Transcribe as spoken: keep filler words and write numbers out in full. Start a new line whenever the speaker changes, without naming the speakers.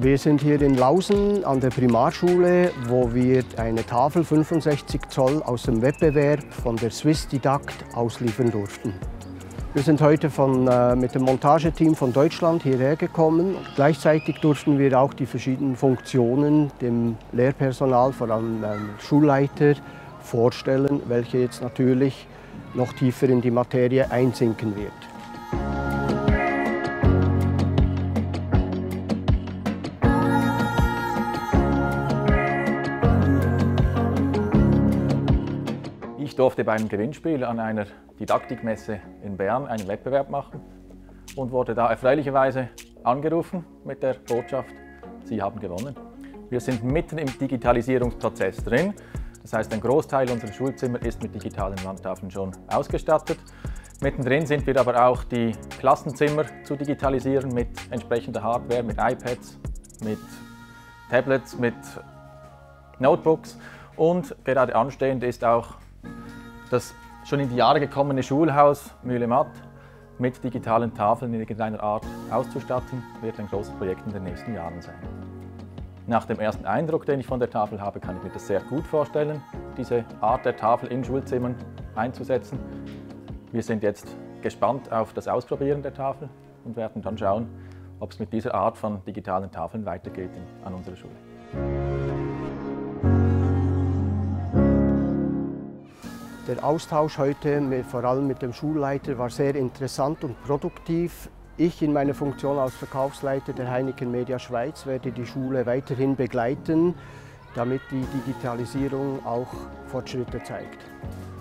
Wir sind hier in Lausen an der Primarschule, wo wir eine Tafel fünfundsechzig Zoll aus dem Wettbewerb von der Swissdidakt ausliefern durften. Wir sind heute von, äh, mit dem Montageteam von Deutschland hierher gekommen. Gleichzeitig durften wir auch die verschiedenen Funktionen dem Lehrpersonal, vor allem dem Schulleiter, vorstellen, welche jetzt natürlich noch tiefer in die Materie einsinken wird.
Ich durfte beim Gewinnspiel an einer Didaktikmesse in Bern einen Wettbewerb machen und wurde da erfreulicherweise angerufen mit der Botschaft, Sie haben gewonnen. Wir sind mitten im Digitalisierungsprozess drin. Das heißt, ein Großteil unserer Schulzimmer ist mit digitalen Wandtafeln schon ausgestattet. Mittendrin sind wir aber auch die Klassenzimmer zu digitalisieren mit entsprechender Hardware, mit iPads, mit Tablets, mit Notebooks. Und gerade anstehend ist auch das schon in die Jahre gekommene Schulhaus Mühlematt mit digitalen Tafeln in irgendeiner Art auszustatten, wird ein großes Projekt in den nächsten Jahren sein. Nach dem ersten Eindruck, den ich von der Tafel habe, kann ich mir das sehr gut vorstellen, diese Art der Tafel in Schulzimmern einzusetzen. Wir sind jetzt gespannt auf das Ausprobieren der Tafel und werden dann schauen, ob es mit dieser Art von digitalen Tafeln weitergeht an unserer Schule.
Der Austausch heute, mit, vor allem mit dem Schulleiter, war sehr interessant und produktiv. Ich in meiner Funktion als Verkaufsleiter der Heineken Media Schweiz werde die Schule weiterhin begleiten, damit die Digitalisierung auch Fortschritte zeigt.